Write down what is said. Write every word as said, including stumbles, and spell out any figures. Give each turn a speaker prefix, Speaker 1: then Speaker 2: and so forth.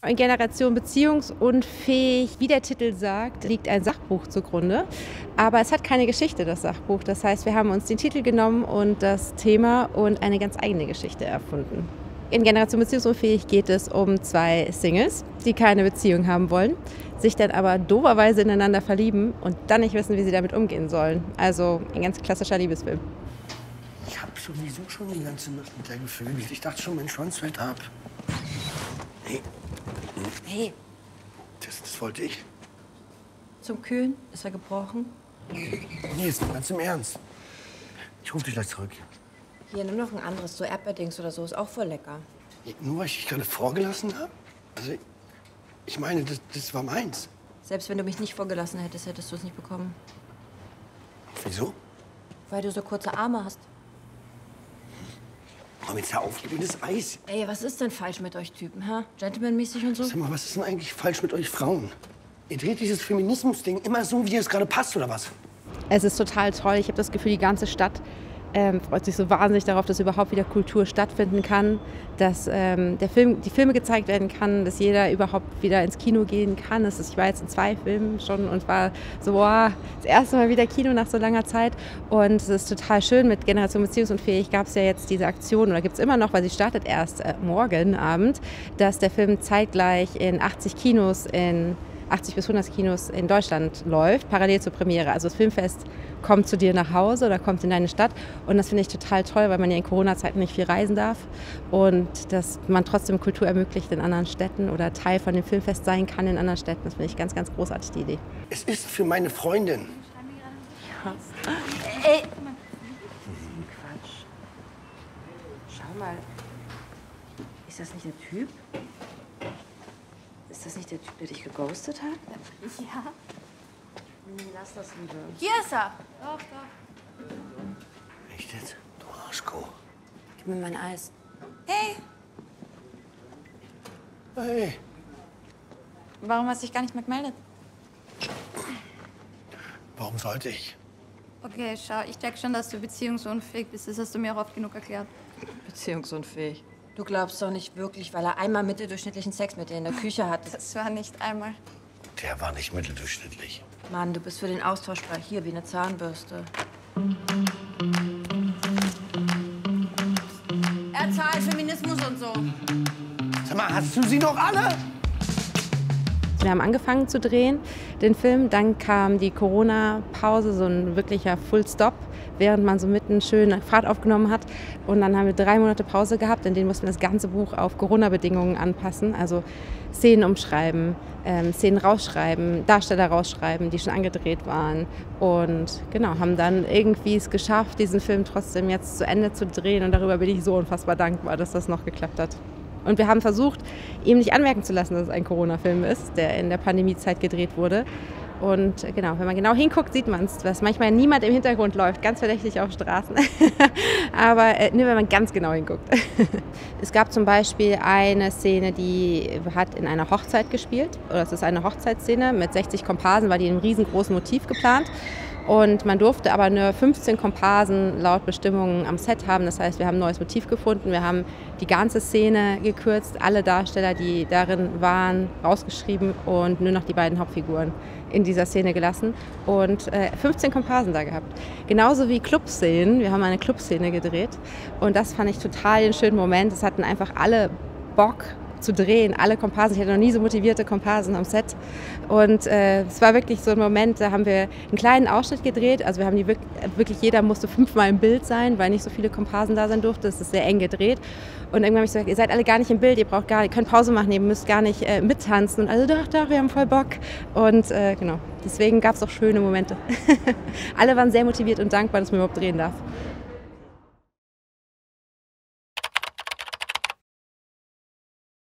Speaker 1: In Generation beziehungsunfähig, wie der Titel sagt, liegt ein Sachbuch zugrunde. Aber es hat keine Geschichte, das Sachbuch. Das heißt, wir haben uns den Titel genommen und das Thema und eine ganz eigene Geschichte erfunden. In Generation beziehungsunfähig geht es um zwei Singles, die keine Beziehung haben wollen, sich dann aber dooferweise ineinander verlieben und dann nicht wissen, wie sie damit umgehen sollen. Also ein ganz klassischer Liebesfilm.
Speaker 2: Ich habe sowieso schon die ganze Nacht mit der gefühlt. Ich dachte schon, mein Schwanz fällt ab. Hey.
Speaker 3: Hey,
Speaker 2: Das, das wollte ich.
Speaker 3: zum Kühlen ist er gebrochen.
Speaker 2: Nee, ist ganz im Ernst. Ich rufe dich gleich zurück.
Speaker 3: Hier, nimm noch ein anderes, so Erdbeerdings oder so, ist auch voll lecker.
Speaker 2: Nur weil ich dich gerade vorgelassen habe? Also, ich meine, das, das war meins.
Speaker 3: Selbst wenn du mich nicht vorgelassen hättest, hättest du es nicht bekommen.
Speaker 2: Wieso?
Speaker 3: Weil du so kurze Arme hast.
Speaker 2: Komm jetzt hör auf, gib mir das Eis.
Speaker 3: Ey, was ist denn falsch mit euch Typen, hä? Gentlemanmäßig und so?
Speaker 2: Sag mal, was ist denn eigentlich falsch mit euch Frauen? Ihr dreht dieses Feminismus-Ding immer so, wie es gerade passt, oder was?
Speaker 1: Es ist total toll. Ich habe das Gefühl, die ganze Stadt ähm, freut sich so wahnsinnig darauf, dass überhaupt wieder Kultur stattfinden kann, dass ähm, der Film, die Filme gezeigt werden kann, dass jeder überhaupt wieder ins Kino gehen kann. Das ist, ich war jetzt in zwei Filmen schon und war so, wow, das erste Mal wieder Kino nach so langer Zeit. Und es ist total schön. Mit Generation beziehungsunfähig gab es ja jetzt diese Aktion, oder gibt es immer noch, weil sie startet erst äh, morgen Abend, dass der Film zeitgleich in achtzig Kinos in achtzig bis hundert Kinos in Deutschland läuft, parallel zur Premiere. Also das Filmfest kommt zu dir nach Hause oder kommt in deine Stadt. Und das finde ich total toll, weil man ja in Corona-Zeiten nicht viel reisen darf. Und dass man trotzdem Kultur ermöglicht in anderen Städten oder Teil von dem Filmfest sein kann in anderen Städten. Das finde ich ganz, ganz großartig, die Idee.
Speaker 2: Es ist für meine Freundin.
Speaker 3: Ja. Ey! Quatsch. Schau mal. Ist das nicht der Typ? Ist das nicht der Typ, der dich geghostet hat?
Speaker 4: Ja.
Speaker 3: Hm, lass das lieber.
Speaker 4: Hier ist er. Doch, doch.
Speaker 2: Echt jetzt? Du Arschko.
Speaker 3: Gib mir mein Eis.
Speaker 4: Hey,
Speaker 2: Hey.
Speaker 4: warum hast du dich gar nicht mehr gemeldet?
Speaker 2: Warum sollte ich?
Speaker 4: Okay, schau, ich denke schon, dass du beziehungsunfähig bist. Das hast du mir auch oft genug erklärt.
Speaker 3: Beziehungsunfähig. Du glaubst doch nicht wirklich, weil er einmal mitterdurchschnittlichen Sex mit dir in der Küche hatte.
Speaker 4: Das war nicht einmal.
Speaker 2: Der war nicht mitteldurchschnittlich.
Speaker 3: Mann, du bist für den austauschbar hier wie eine Zahnbürste.
Speaker 4: Er zahlt Feminismus und so.
Speaker 2: Sag mal, hast du sie noch alle?
Speaker 1: Wir haben angefangen zu drehen, den Film. Dann kam die Corona-Pause, so ein wirklicher Full-Stop, während man so mitten schön Fahrt aufgenommen hat. Und dann haben wir drei Monate Pause gehabt, in denen mussten wir das ganze Buch auf Corona-Bedingungen anpassen. Also Szenen umschreiben, ähm, Szenen rausschreiben, Darsteller rausschreiben, die schon angedreht waren. Und genau, haben dann irgendwie es geschafft, diesen Film trotzdem jetzt zu Ende zu drehen. Und darüber bin ich so unfassbar dankbar, dass das noch geklappt hat. Und wir haben versucht, ihm nicht anmerken zu lassen, dass es ein Corona-Film ist, der in der Pandemiezeit gedreht wurde. Und genau, wenn man genau hinguckt, sieht man es, dass manchmal niemand im Hintergrund läuft, ganz verdächtig auf Straßen. Aber äh, nur wenn man ganz genau hinguckt. Es gab zum Beispiel eine Szene, die hat in einer Hochzeit gespielt. Oder es ist eine Hochzeitsszene mit sechzig Komparsen, war die in einem riesengroßen Motiv geplant. Und man durfte aber nur fünfzehn Komparsen laut Bestimmungen am Set haben. Das heißt, wir haben ein neues Motiv gefunden. Wir haben die ganze Szene gekürzt, alle Darsteller, die darin waren, rausgeschrieben und nur noch die beiden Hauptfiguren in dieser Szene gelassen. Und äh, fünfzehn Komparsen da gehabt. Genauso wie Clubszenen. Wir haben eine Clubszene gedreht. Und das fand ich total den schönen Moment. Es hatten einfach alle Bock zu drehen, alle Komparsen. Ich hatte noch nie so motivierte Komparsen am Set. Und äh, es war wirklich so ein Moment, da haben wir einen kleinen Ausschnitt gedreht. Also wir haben die wirklich, wirklich jeder musste fünfmal im Bild sein, weil nicht so viele Komparsen da sein durften. Es ist sehr eng gedreht. Und irgendwann habe ich gesagt, ihr seid alle gar nicht im Bild, ihr braucht gar nicht, könnt Pause machen, ihr müsst gar nicht äh, mittanzen. Und also doch, doch, wir haben voll Bock. Und äh, genau, deswegen gab es auch schöne Momente. Alle waren sehr motiviert und dankbar, dass man überhaupt drehen darf.